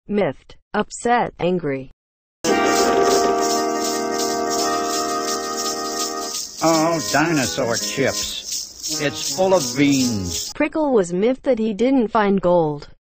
miffed, upset, angry. Oh, dinosaur chips. It's full of beans. Prickle was miffed that he didn't find gold.